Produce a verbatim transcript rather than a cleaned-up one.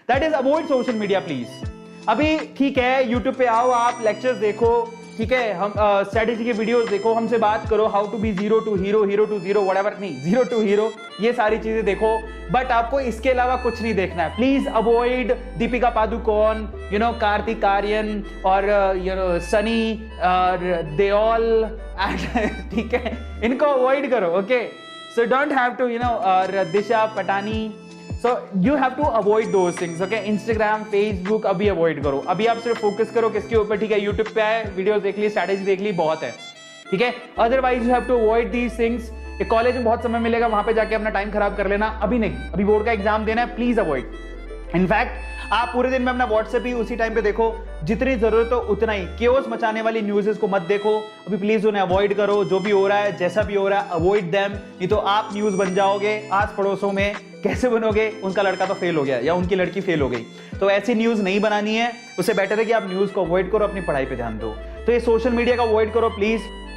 That is avoid social media please. अभी ठीक है, यूट्यूब पे आओ, आप लेक्चर्स देखो, ठीक है, हम स्ट्रेटेजी के वीडियोस देखो, हमसे बात करो, how to be zero to hero, hero to zero, whatever, नहीं जीरो टू हीरो, ये सारी चीजें देखो, बट आपको इसके अलावा कुछ नहीं देखना है। Please avoid Deepika Padukone, you know Kartik Aaryan और यू नो सनी और दे ऑल, ठीक है, इनको अवॉइड करो। Okay, so don't have to, you know, और Disha Patani, so you have to avoid those things. Okay, Instagram, Facebook अभी अवॉइड करो। अभी आप सिर्फ फोकस करो किसके ऊपर, ठीक है, यूट्यूब पे आए, वीडियोस देख ली, स्ट्रैटेजी देख ली, बहुत है, ठीक है। Otherwise you have to avoid these things. College में बहुत समय मिलेगा, वहां पे जाके अपना टाइम खराब कर लेना, अभी नहीं, अभी बोर्ड का एग्जाम देना है, प्लीज अवॉइड। इनफैक्ट आप पूरे दिन में अपना व्हाट्सएप ही उसी टाइम पे देखो, जितनी जरूरत हो उतना ही। केओस मचाने वाली न्यूज़ेस को मत देखो अभी, प्लीज उन्हें अवॉइड करो। जो भी हो रहा है, जैसा भी हो रहा है, अवॉइड देम, नहीं तो आप न्यूज बन जाओगे आस पड़ोसों में। कैसे बनोगे? उनका लड़का तो फेल हो गया या उनकी लड़की फेल हो गई, तो ऐसी न्यूज नहीं बनानी है। उससे बेटर है कि आप न्यूज को अवॉइड करो, अपनी पढ़ाई पे ध्यान दो। तो ये सोशल मीडिया का अवॉइड करो प्लीज।